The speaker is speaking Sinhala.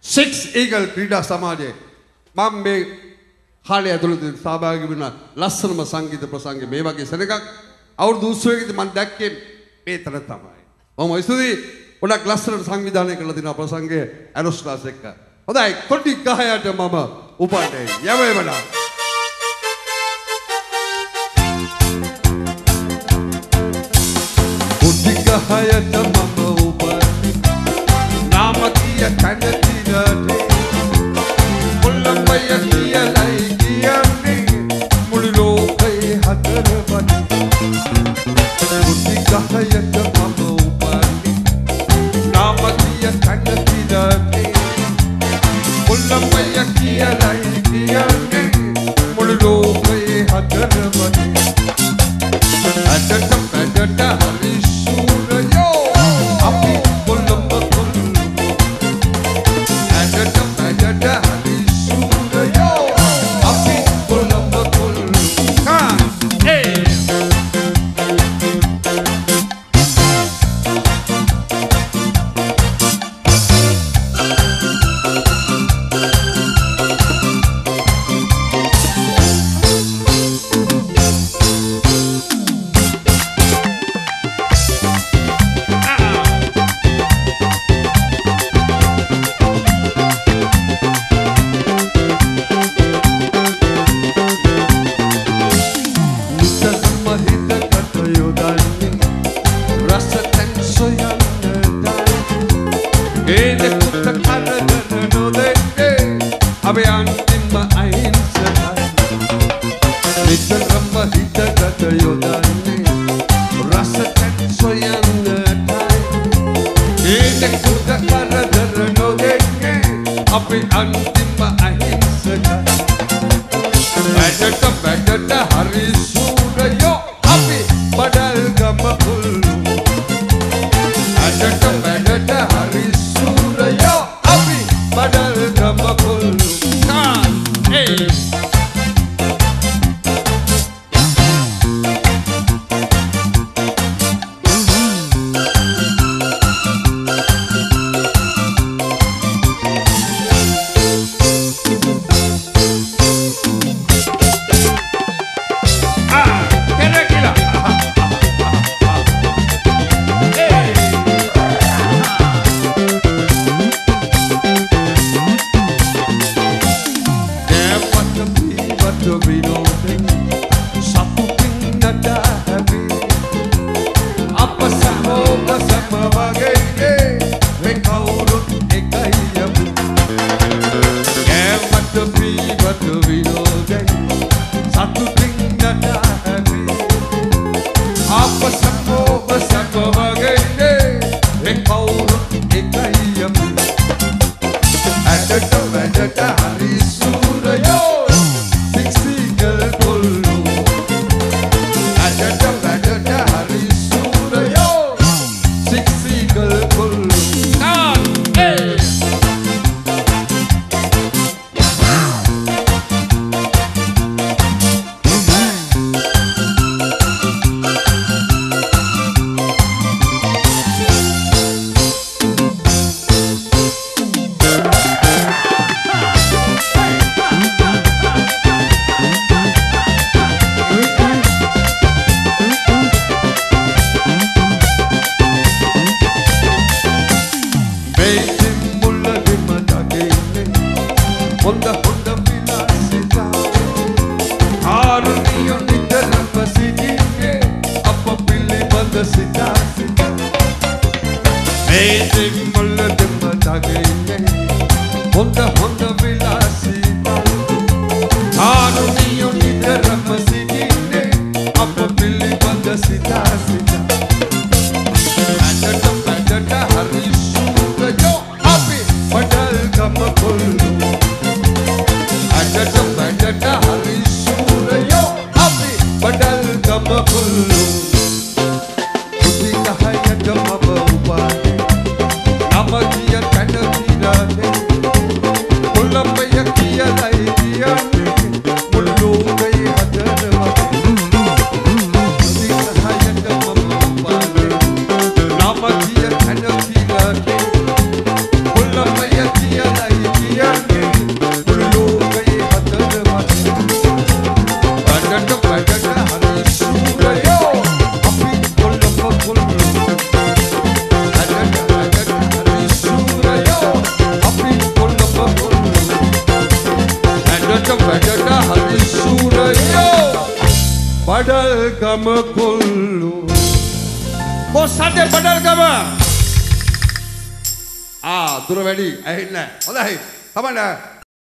Six Eagle ක්‍රීඩා සමාජයේ මම මේ කාලය ඇතුළත සහභාගී වුණා ලස්සනම සංගීත ප්‍රසංග මේ වගේ සෙනඟක් අවුරුදු 30කදී මම දැක්කේ මේතන තමයි. මම ඉස්සුදී ගොඩක් ලස්සනට සංවිධානය කරලා දිනා ප්‍රසංගය ඇරොස්ලාස් එක්ක. හොඳයි කොටි ගහයට මම උපන්නේ යවෙවලා. කොටි ගහයට මම උපන්නේ නාම කිය කනතිරට මුල්ලම්බය කියලයි කියන්නේ මුළු ලෝකේ හතරපත් කොටි ගහයට මම උපන්නේ නාම කිය කනතිරට මුල්ලම්බය කියලයි කියන්නේ මුළු ලෝකේ හතරපත් අදට පැදට හරි සූරයෝ අපි කොල්ලම්බ කොල්ලු අදට පැදට හරි සූරයෝ අපි කොල්ලම්බ කොල්ලු කා ඒ Pull up my බඩල්ගම කොල්ලෝ බොස් අඩේ බඩල්ගම දුර වැඩි ඇහෙන්නේ නැහැ හොඳයි තමන්න